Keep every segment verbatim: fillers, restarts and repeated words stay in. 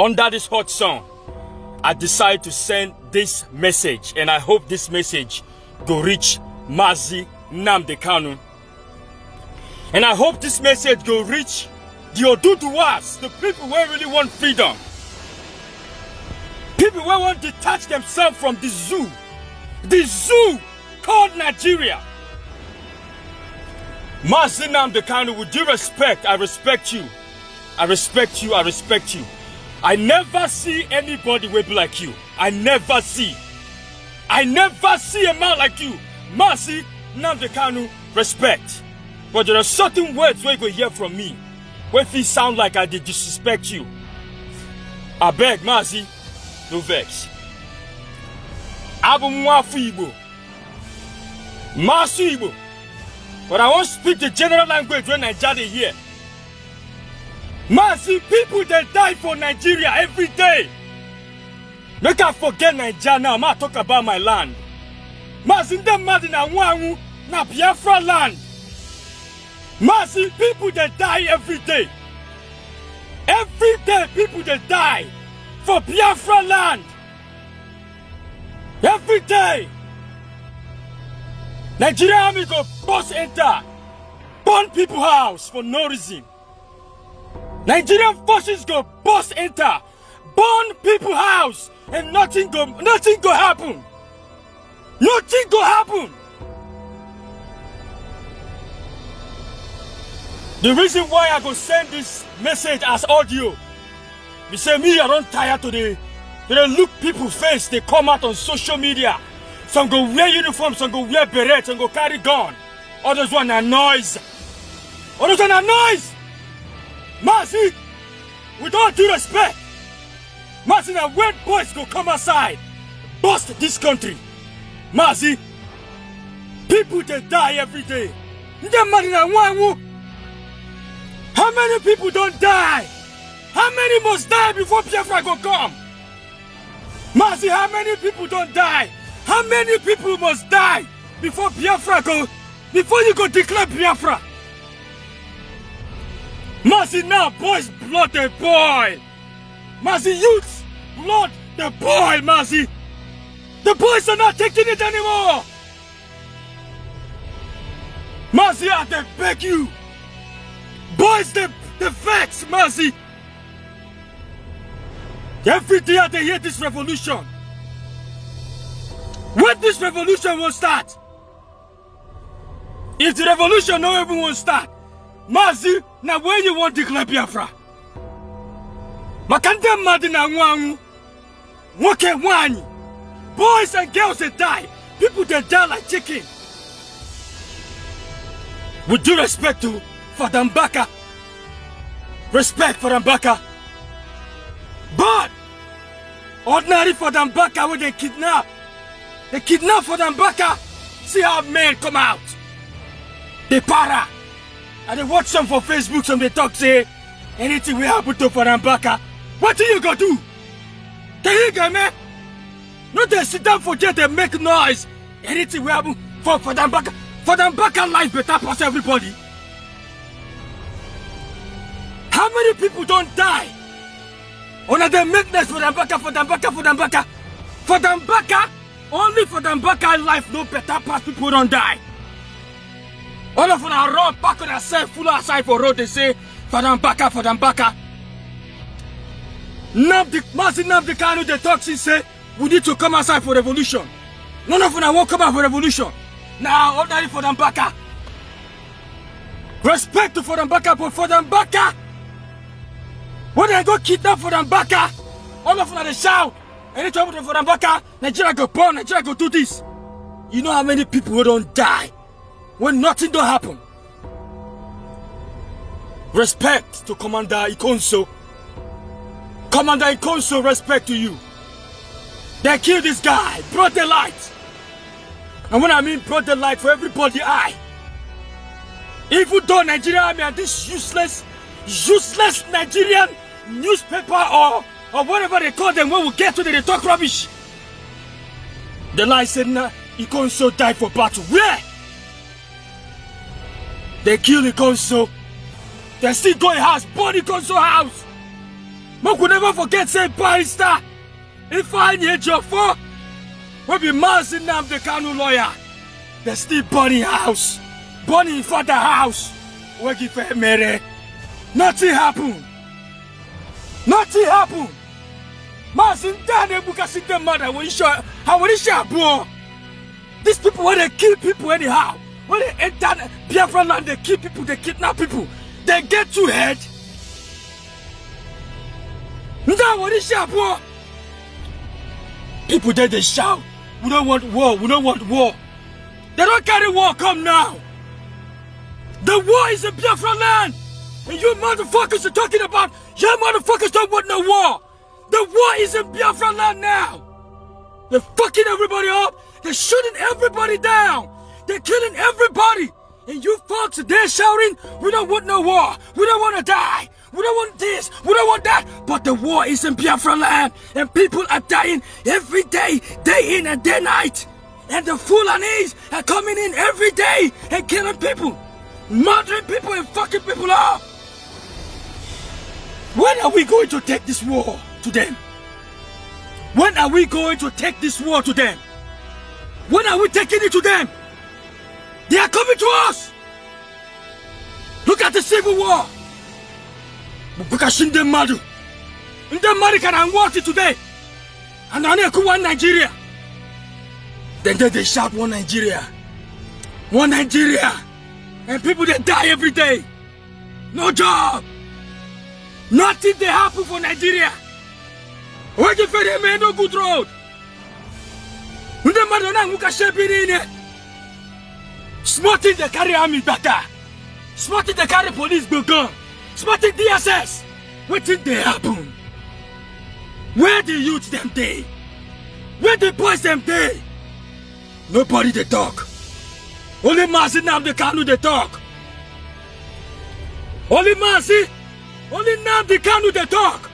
under this hot sun, I decide to send this message, and I hope this message go reach Mazi Nnamdi Kanu. And I hope this message go reach the Oduduwas, the people who really want freedom. People who want to detach themselves from the zoo. The zoo called Nigeria. Mazi Nnamdi Kanu, with due respect, I respect you. I respect you, I respect you. I never see anybody will be like you. I never see. I never see a man like you. Mazi Nnamdi Kanu, respect. But there are certain words where you go hear from me, where if it sound like I did disrespect you. I beg, Mazi, no vex. Abu Mwafu Igbo. Masu Igbo. But I won't speak the general language when Nigeria here. Mazi, people they die for Nigeria every day. Make I forget Nigeria now, I talk about my land. Mazi, them mad in Wangu, na Biafra land. Mazi, people they die every day. Every day people they die for Biafra land. Every day. Nigeria army go bust enter, burn people house for no reason. Nigerian forces go bust enter, burn people house, and nothing go nothing go happen. Nothing go happen. The reason why I go send this message as audio, we say me I don't tire today. They look people face, they come out on social media. Some go wear uniform, some go wear beret, some go carry gun. Others want a noise. Others want a noise. Mazi, with all due respect, Mazi, now when boys go come outside, bust this country. Mazi, people they die every day. How many people don't die? How many must die before Biafra go come? Mazi, how many people don't die? How many people must die before Biafra go, before you go declare Biafra? Mazi, now boys blood they boil. Mazi, youths blood they boil, Mazi. The boys are not taking it anymore. Mazi, I they beg you. Boys, they, they vex, Mazi. Every day they hear this revolution. When this revolution will start? If the revolution no even will start, Mazi, now where you want to declare Biafra? Makande madina wangu, woke wani. Boys and girls they die. People they die like chicken. With due respect to Father Mbaka, respect for Mbaka, but ordinary Father Mbaka when they kidnap, they kidnap Father Mbaka. See how men come out. They para. And they watch some for Facebook, some they talk say anything will happen to Father Mbaka. What do you go do? Can you get me? Not they sit down for just they make noise. Anything will happen for Father Mbaka. Father Mbaka life better pass everybody. How many people don't die? Only they make this for Mbaka, for Mbaka, for Mbaka. For Mbaka, only for Mbaka life no better pass people don't die. All of them are run back on themselves, full outside for road, they say, for Mbaka, for Mbaka. Nnamdi, Mazi Nnamdi Kanu, the toxic say, we need to come outside for revolution. None of them won't come out for revolution. Now, ordinary for Mbaka. Respect to for Mbaka, but for Mbaka. When they go kidnap for Mbaka, all of them they shout. Anytime for Mbaka, Nigeria go burn, Nigeria go do this. You know how many people who don't die when nothing don't happen? Respect to Commander Ikonso. Commander Ikonso, respect to you. They killed this guy, brought the light. And when I mean brought the light for everybody eye. Even though Nigerian army and this useless, useless Nigerian newspaper or, or whatever they call them, when we get to them, they talk rubbish. The light said, nah, Ikonso died for battle. Where? They killed Ikonso. They still go in house, burn Ikonso house. But we never forget, say, barrister. If I need your for, we be Mazi Nnamdi Kanu lawyer. They still burning house. Burning father house. We give a mere. Nothing happen. Nothing happen. Mazi Nnamdi Bukasi the mother when you how will you bro? These people when they kill people anyhow. When they enter Biafra land, they kill people, they kidnap people. They get to head. Now what is your bro? People there they shout, we don't want war, we don't want war. They don't carry war, come now. The war is in Biafra land. And you motherfuckers are talking about, you motherfuckers don't want no war. The war is in Biafra land now. They're fucking everybody up. They're shooting everybody down. They're killing everybody. And you folks are there shouting, we don't want no war. We don't want to die. We don't want this. We don't want that. But the war is in Biafra land. And people are dying every day, day in and day night. And the Fulanis are coming in every day and killing people. Murdering people and fucking people up. When are we going to take this war to them? When are we going to take this war to them? When are we taking it to them? They are coming to us. Look at the civil war. Because in the madu, in the madu can watch it today. And I know one Nigeria. Then they shout one Nigeria. One Nigeria. And people they die every day. No job. Nothing they happen for Nigeria. Waiting for them no good road. When the Madonna Muka Shepin in Smarting the carry army better. Smarting the carry police go gun. Smarting D S S. What did they happen? Where the youth them day? Where the boys them day? Nobody they talk. Only Mazi Nnamdi Kanu they talk. Only Mazi. Only Nnamdi Kanu they talk.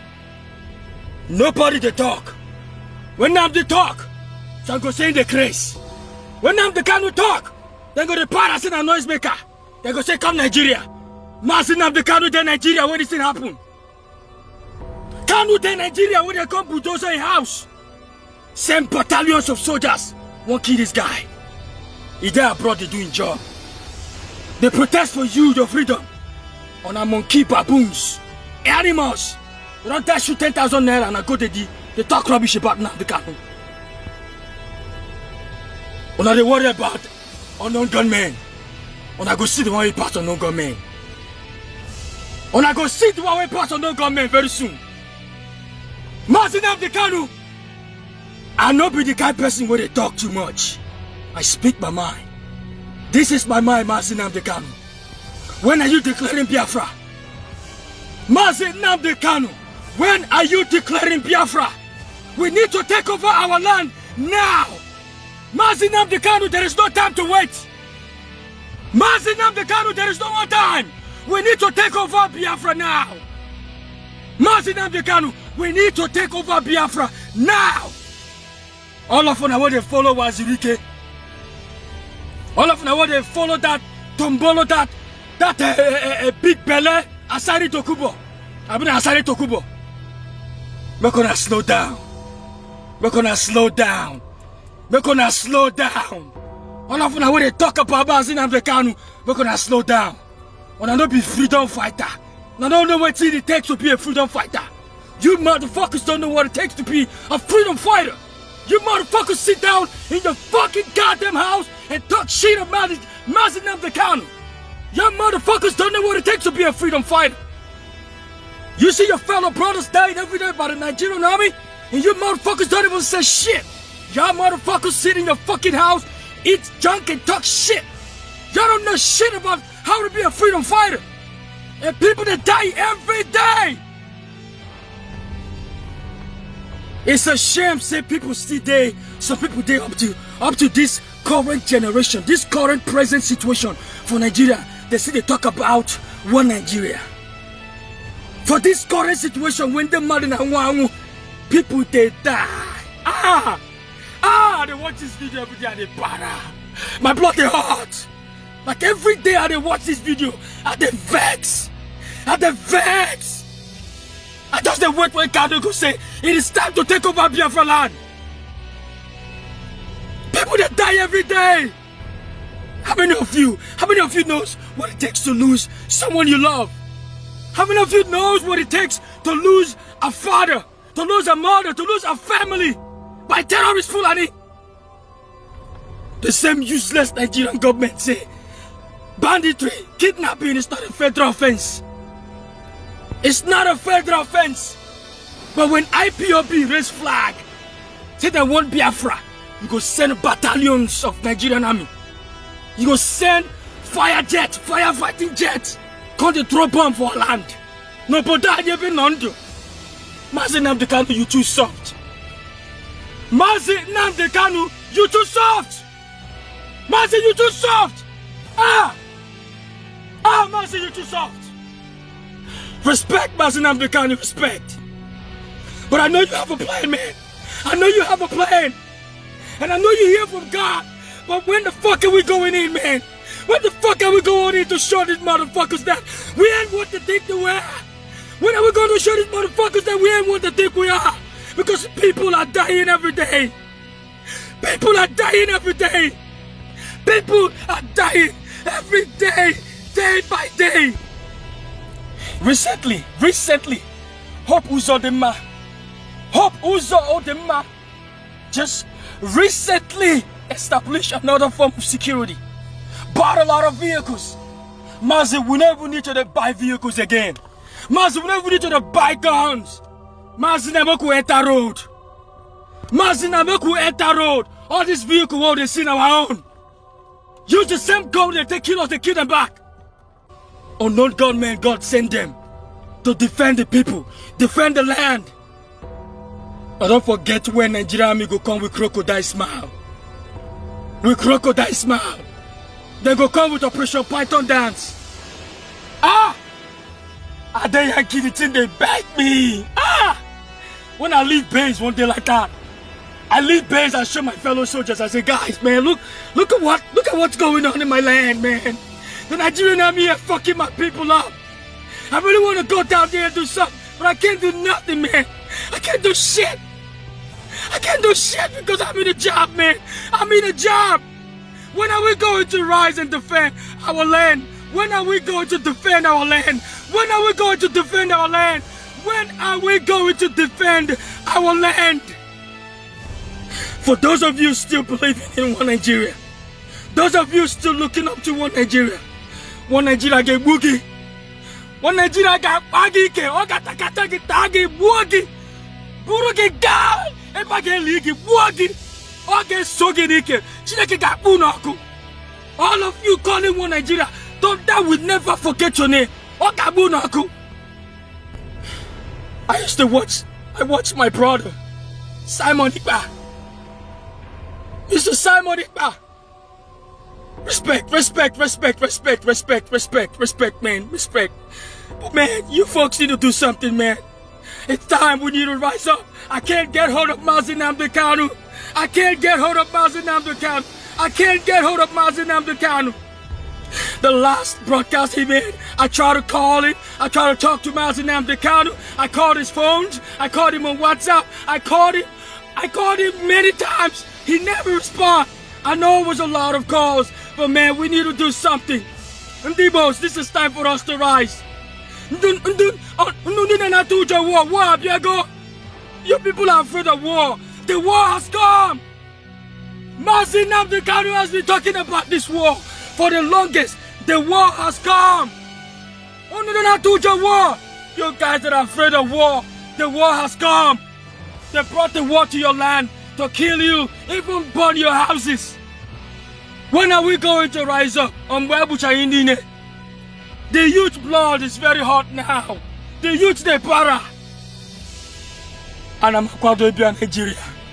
Nobody they talk. When Nnamdi talk, so go say the craze. When Nnamdi Kanu talk, they go to Paris and a noisemaker. They go say come Nigeria. Mazi Nnamdi Kanu de Nigeria when this thing happen. Kanu de Nigeria when they come bulldozer in house. Same battalions of soldiers won't kill this guy. He there abroad they doing job. They protest for you, your freedom. On a monkey baboons, animals. You don't dash you ten thousand naira and I go to the they talk rubbish about Nnamdi Kanu. When they worry about unknown gunmen, when I go see the one we pass unknown gunmen. When I go see the one we pass unknown gunmen very soon. Mazi Nnamdi Kanu, I not be the kind of person where they talk too much. I speak my mind. This is my mind, Mazi Nnamdi Kanu. When are you declaring Biafra? Mazi Nnamdi Kanu, when are you declaring Biafra? We need to take over our land now. Mazi Nnamdi Kanu, there is no time to wait. Mazi Nnamdi Kanu, there is no more time. We need to take over Biafra now. Mazi Nnamdi Kanu, we need to take over Biafra now. All of them want to follow Wazirike. All of them want to follow that Tombolo, that that uh, uh, uh, big Bele, Asari Tokubo. I mean Asari Tokubo. We're gonna slow down. We're gonna slow down. We're gonna slow down. All of them when they talk about Mazi Nnamdi Kanu, we're gonna slow down. When I don't be freedom fighter. I don't know what it takes to be a freedom fighter. You motherfuckers don't know what it takes to be a freedom fighter. You motherfuckers sit down in your fucking goddamn house and talk shit about it, Mazi Nnamdi Kanu. You motherfuckers don't know what it takes to be a freedom fighter. You see your fellow brothers dying every day by the Nigerian army, and you motherfuckers don't even say shit. Y'all motherfuckers sit in your fucking house, eat junk and talk shit. Y'all don't know shit about how to be a freedom fighter. And people that die every day. It's a shame, say people still there, some people there up to up to this current generation, this current present situation for Nigeria. They see they talk about one Nigeria. For this current situation, when they mad in Wangu, people they die. Ah, ah, they watch this video every day and they para. My blood they hot. Like every day I they watch this video and they vex. And they vex. I just the wait when Kanu go say it is time to take over Biafra land. People that die every day. How many of you, how many of you knows what it takes to lose someone you love? How many of you knows what it takes to lose a father, to lose a mother, to lose a family by terrorist Fulani? The same useless Nigerian government say banditry, kidnapping is not a federal offense. It's not a federal offense. But when I P O B raise flag, say they want Biafra, you go send battalions of Nigerian army. You go send fire jets, firefighting jets, come to throw bomb for our land. No, but that you been under. Mazi Nnamdi Kanu, you too soft. Mazi Nnamdi Kanu, you too soft. Mazi, you too soft. Ah, ah, Mazi, you too soft. Respect, Mazi Nnamdi Kanu, respect. But I know you have a plan, man. I know you have a plan. And I know you hear from God. But when the fuck are we going in, man? When the fuck are we going in to show these motherfuckers that we ain't what they think they are? When are we going to show these motherfuckers that we ain't what they think we are? Because people are dying every day. People are dying every day. People are dying every day, day by day. Recently, recently, Hope Uzodinma, Hope Uzodinma just recently established another form of security. Bought a lot of vehicles. Mazi, we never need to buy vehicles again. Mazi, we never need to buy guns. Mazi, never could enter road. Mazi, never could enter road. All these vehicles, all they see on our own. Use the same gun that they kill us, they kill them back. Unknown gunmen, God send them to defend the people, defend the land. But don't forget when Nigerian army go come with crocodile smile. With crocodile smile. They go come with Operation Python dance. Ah! I dare Yankee the thing they bite me. Ah! When I leave base one day like that, I leave base and show my fellow soldiers. I say, guys, man, look, look at what, look at what's going on in my land, man. The Nigerian army are fucking my people up. I really want to go down there and do something, but I can't do nothing, man. I can't do shit. I can't do shit because I'm in a job, man. I'm in a job. When are we going to rise and defend our land? When are we going to defend our land? When are we going to defend our land? When are we going to defend our land? For those of you still believing in one Nigeria, those of you still looking up to one Nigeria, one Nigeria get boogie, one Nigeria got baggy, ogatakata get tagi, boogie, burugi gal. All of you calling one Nigeria, don't that will never forget your name. I used to watch, I watched my brother, Simon Ekpa. Mister Simon Ekpa. Respect, respect, respect, respect, respect, respect, respect, man, respect. But man, you folks need to do something, man. It's time we need to rise up. I can't get hold of Mazi Nnamdi Kanu. I can't get hold of Mazi Nnamdi Kanu. I can't get hold of Mazi Nnamdi Kanu. The last broadcast he made, I tried to call him. I tried to talk to Mazi Nnamdi Kanu. I called his phones. I called him on WhatsApp. I called him. I called him many times. He never responded. I know it was a lot of calls, but man, we need to do something. Ndibos, this is time for us to rise. War, war, you people are afraid of war. The war has come. Mazi Nnamdi Kanu has been talking about this war for the longest. The war has come. War. You guys that are afraid of war, the war has come. They brought the war to your land to kill you, even burn your houses. When are we going to rise up? The youth blood is very hot now. The youth they para. And I'm Akwado Ibia, Nigeria.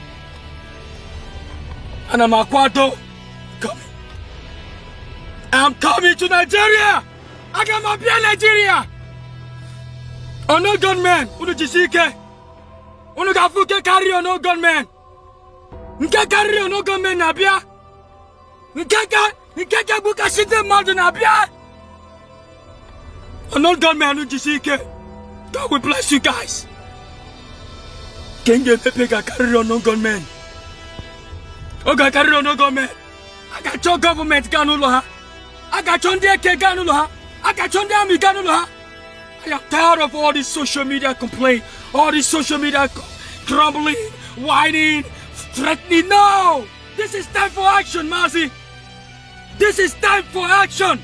And I'm Akwado coming. I'm coming to Nigeria. I got my Ibia, Nigeria. Oh no gunman. Unu jisike. Unu gafuke carry on no gunman. Nka carry on no gunman Nabia. Nka nka buka shite madu Nabia. Oh no gunman unu jisike. God will bless you guys. Can you carry on no gunmen? Okay, carry on no gunmen. I got your government ganulaha. I got your dear ganulaha. I got your damn ganulaha. I am tired of all this social media complaint, all this social media grumbling, whining, threatening. No! This is time for action, Mazi. This is time for action.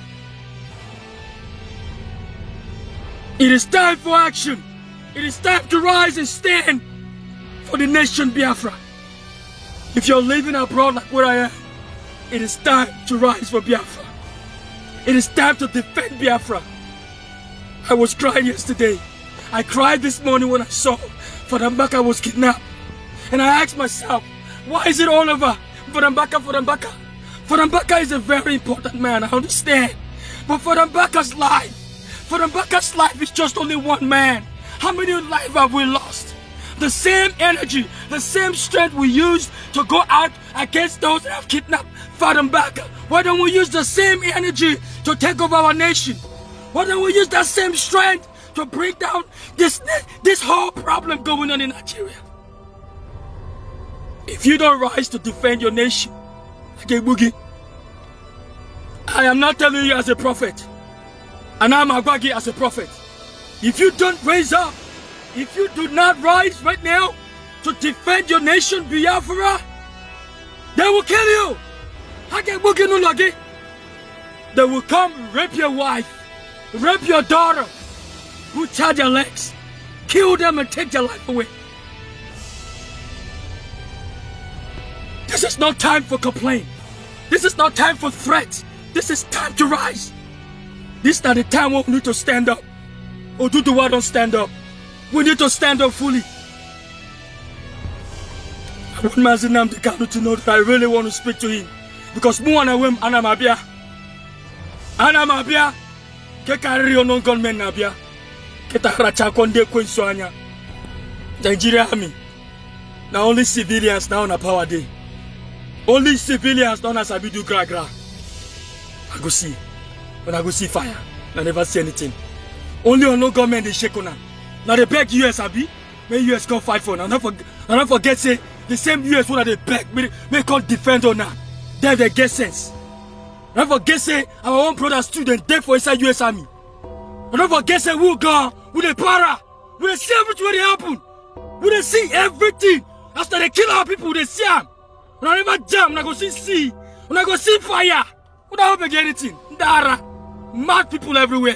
It is time for action. It is time to rise and stand for the nation Biafra. If you're living abroad like where I am, it is time to rise for Biafra. It is time to defend Biafra. I was crying yesterday. I cried this morning when I saw Father Mbaka was kidnapped. And I asked myself, why is it all over? Father Mbaka, Father Mbaka. Father Mbaka is a very important man, I understand. But Father Mbaka's life, Father Mbaka's life is just only one man. How many lives have we lost? The same energy, the same strength we used to go out against those that have kidnapped Father Mbaka. Why don't we use the same energy to take over our nation? Why don't we use that same strength to break down this, this whole problem going on in Nigeria? If you don't rise to defend your nation, okay, Boogie, I am not telling you as a prophet, and I'm Agwagi as a prophet. If you don't raise up, if you do not rise right now to defend your nation, Biafra, they will kill you. Okay, Boogie Nulagi. They will come rape your wife, rape your daughter, who tie their legs, kill them and take their life away. This is not time for complaint. This is not time for threats. This is time to rise. This is not the time when we need to stand up. Or do the word don't stand up. We need to stand up fully. I want Mazi Nnamdi Kanu to know that I really want to speak to him. Because mu and Wem Anamabia. Anamabia. Ke carry on gunmen Nabia. Ke tahracha konde kwensoanya. Nigeria army. Now only civilians now on a power day. Only civilians don't as I be do gra gra. I go see. When I go see fire, I never see anything. Only on no government they shake on them. Now they beg U S Abi. May U S come fight for now. Not forget, not forget say the same U S one that they beg. May may come defend on now. Then they get sense. Not forget say our own brother student dead for inside U S Army. Don't forget say we gone with the para. We see everything what happen. We see everything. After they kill our people, they see them. When I never jam, when I go see sea, when I go see fire, we don't hope again anything. Dara, mad people everywhere.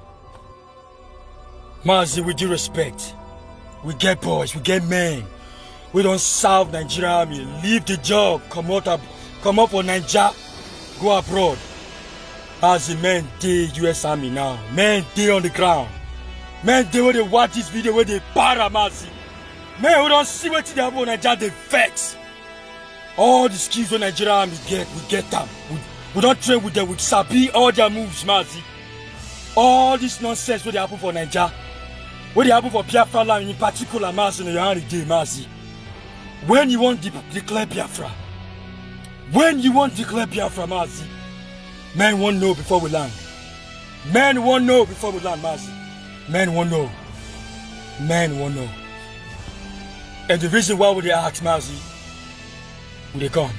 Mazi, with due respect, we get boys, we get men. We don't serve Nigeria army. Leave the job, come out, up, come up for Nigeria, go abroad. Mazi, men, they U S Army now. Men, they on the ground. Men, they when they watch this video, where they para Mazi. Men, we don't see what they have on Nigeria, they vex. All the skills when Nigeria army get, we get them. We, we don't train with them, we sabi all their moves, Mazi. All this nonsense what they happen for Nigeria, what they happen for Biafra land in particular, Mazi, in your hand day, Mazi. When you want to de declare Biafra, when you want to declare Biafra, Mazi, men won't know before we land. Men won't know before we land, Mazi. Men won't know. Men won't know. And the reason why would they ask, Mazi, they come.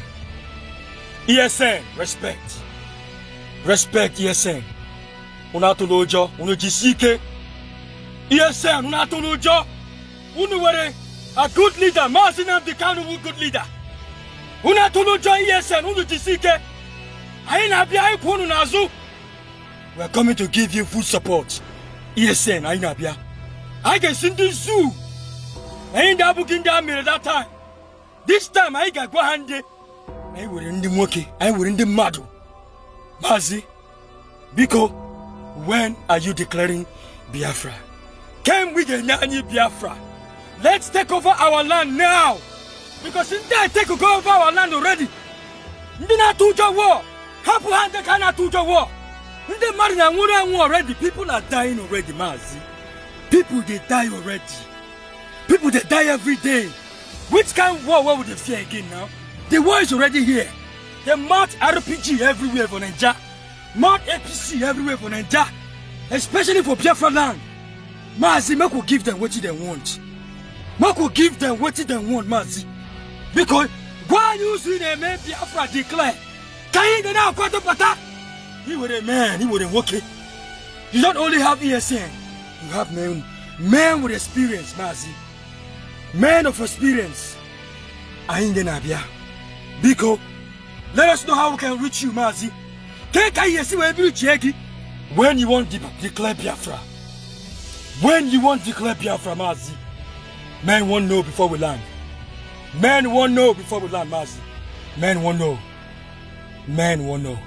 E S N, respect. Respect E S N. Una to lojo, una jisike. E S N, una to lojo. Una were a good leader. Mazi Nnamdi Kanu, a good leader. Una to lojo E S N, una jisike. Aina bia iponu nazu. We are coming to give you full support. E S N, aina bia. I can send the zoo. Ainda booking down me at that time. This time I got go handy. I were in the monkey. I were in the madu. Mazi, Biko, when are you declaring Biafra? Can we get Nani Biafra? Let's take over our land now. Because in there take over our land already. Ndina tuja war. Hapu hande kana tuja war. Nde marina ngura war already. People are dying already, Mazi. People they die already. People they die every day. Which kind of war, what would they fear again now? The war is already here. They march R P G everywhere for Nigeria. March A P C everywhere for Nigeria. Especially for Biafra land. Mazi, make we give them what they want. Make we give them what they want, Mazi. Because why you see them man Biafra declare? Can you now put up he was a man, he was a working. You don't only have E S N, you have men, men with experience, Mazi. Men of experience. I ain't gonna be. Because let us know how we can reach you, Mazi. Can you see where you check when you want to declare Biafra? When you want to declare Biafra, Mazi, men won't know before we land. Men won't know before we land, Mazi. Men won't know. Men won't know.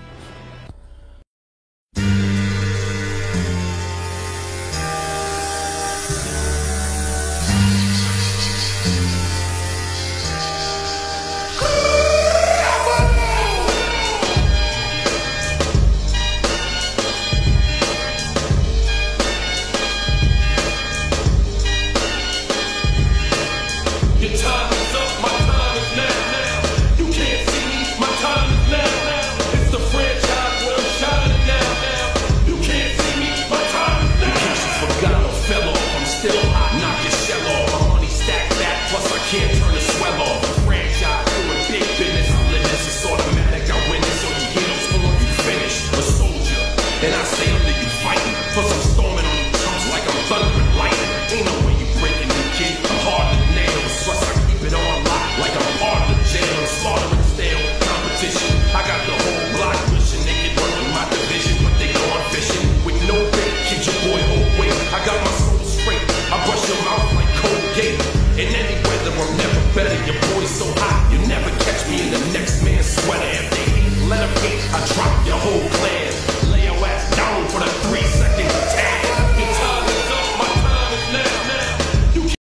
I drop your whole